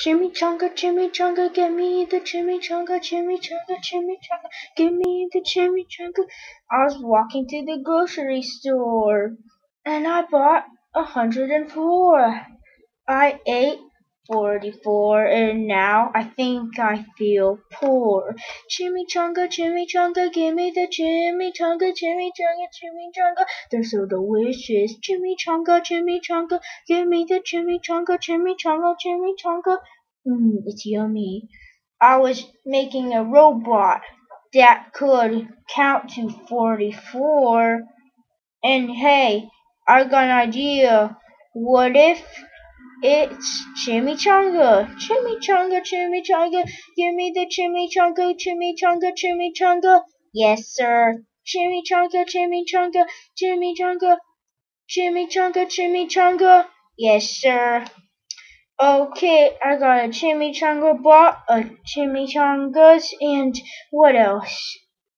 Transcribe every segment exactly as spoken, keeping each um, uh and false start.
Chimichanga, chimichanga, give me the chimichanga, chimichanga, chimichanga, give me the chimichanga. I was walking to the grocery store and I bought a hundred and four. I ate forty-four and now I think I feel poor. Chimichanga, chimichanga, give me the chimichanga, chimichanga, chimichanga. They're so delicious. Chimichanga, chimichanga, give me the chimichanga, chimichanga, chimichanga. Mmm, it's yummy. I was making a robot that could count to forty-four. And hey, I got an idea. What if it's chimichanga? Chimichanga, chimichanga, give me the chimichanga, chimichanga, chimichanga. Yes, sir. Chimichanga, chimichanga, chimichanga, chimichanga, chimichanga. Yes, sir. Okay, I got a chimichanga bot, a chimichangas, and what else?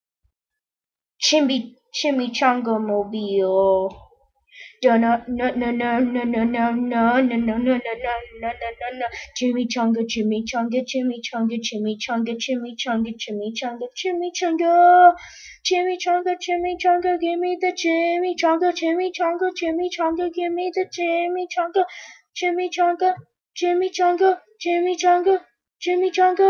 Chimi chimichanga mobile. No no no no no no no no no no no no no no no no. Chimichanga, chimichanga, chimichanga, chimichanga, chimichanga, chimichanga, chimichanga, chimichanga, chimichanga. Give me the chimichanga, chimichanga, chimichanga. Give me the chimichanga, chimichanga, chimichanga, chimichanga, chimichanga.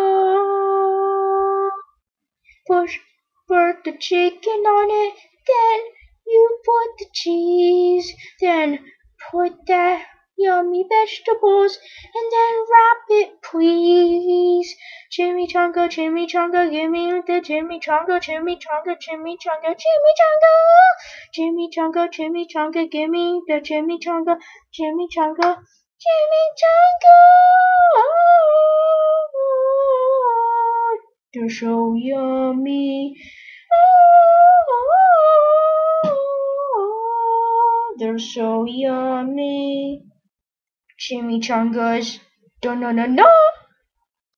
Push, put the chicken on it, then you put the cheese, then put that yummy vegetables, and then wrap it, please. Chimichanga, chimichanga, give me the chimichanga, chimichanga, chimichanga, chimichanga. Chimichanga, chimichanga, give me the chimichanga, chimichanga, chimichanga. They're so yummy. They're so yummy. Chimichangas. No, no, no, no.